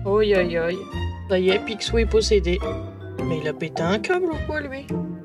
Aïe aïe aïe. Ça y est, Picsou est possédé. Mais il a pété un câble ou quoi, lui?